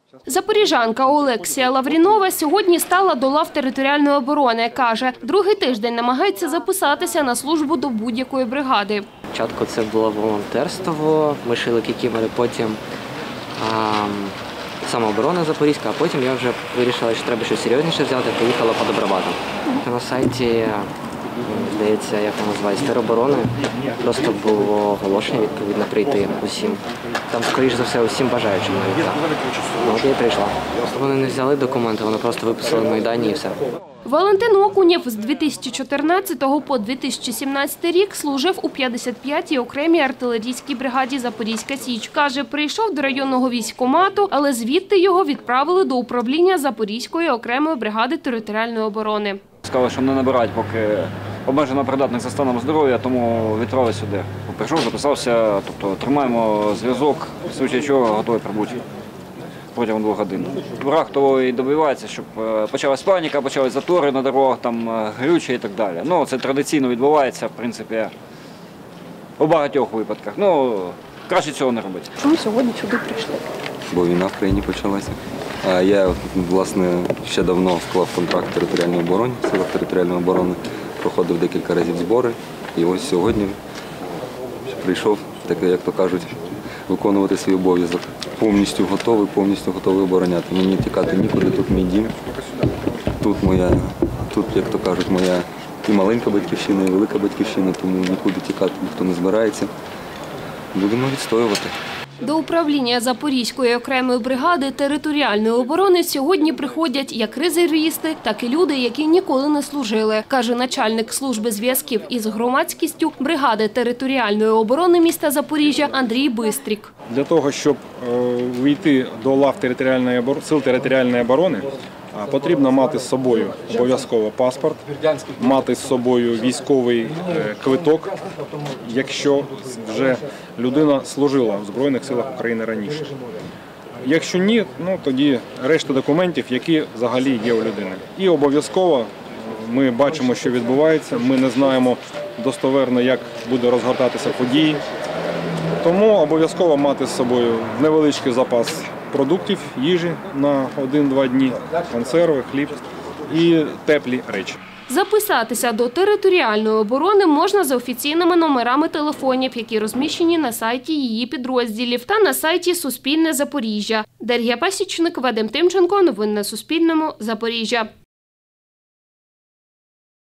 Запоріжанка Олексія Лаврінова сьогодні стала до лав територіальної оборони. Каже, другий тиждень намагається записатися на службу до будь-якої бригади. Спочатку це було волонтерство, ми шили кікімори, потім самооборона Запорізька, а потім я вже вирішила, що треба щось серйозніше взяти, поїхала по добробатам. На сайті, здається, як воно називається, тероборони, просто було оголошення, відповідно, прийти усім. Там, скоріш за все, усім бажаючим навіть так. Ну, от я прийшла. Вони не взяли документи, вони просто виписали мої дані і все. Валентин Окунєв з 2014 по 2017 рік служив у 55-й окремій артилерійській бригаді «Запорізька Січ». Каже, прийшов до районного військкомату, але звідти його відправили до управління Запорізької окремої бригади територіальної оборони. Сказали, що не набирають, поки обмежено придатних за станом здоров'я, тому відправили сюди. Прийшов, записався, тобто тримаємо зв'язок, в случаї чого готові прибути протягом 2 годин. Враг того і добивається, щоб почалась паніка, почались затори на дорогах, там глючі і так далі. Ну, це традиційно відбувається, в принципі, у багатьох випадках. Ну, краще цього не робити. Чому сьогодні сюди прийшли? Бо війна в країні почалася. А я, власне, ще давно склав контракт територіальної оборони, в силах територіальної оборони, проходив декілька разів збори. І ось сьогодні прийшов, так як то кажуть, виконувати свій обов'язок. Повністю готовий обороняти. Мені тікати нікуди, тут мій дім. Тут, як то кажуть, моя і маленька батьківщина, і велика батьківщина, тому нікуди тікати ніхто не збирається. Будемо відстоювати. До управління Запорізької окремої бригади територіальної оборони сьогодні приходять як резервісти, так і люди, які ніколи не служили, каже начальник служби зв'язків із громадськістю бригади територіальної оборони міста Запоріжжя Андрій Бистрік. Для того, щоб вийти до лав сил територіальної оборони, потрібно мати з собою обов'язково паспорт, мати з собою військовий квиток, якщо вже людина служила в Збройних силах України раніше. Якщо ні, тоді решта документів, які взагалі є у людини. І обов'язково ми бачимо, що відбувається, ми не знаємо достовірно, як буде розгортатися події. Тому обов'язково мати з собою невеличкий запас продуктів, їжі на 1-2 дні, консерви, хліб і теплі речі. Записатися до територіальної оборони можна за офіційними номерами телефонів, які розміщені на сайті її підрозділів та на сайті Суспільне Запоріжжя. Дар'я Пасічник, Вадим Тимченко. Новини на Суспільному. Запоріжжя.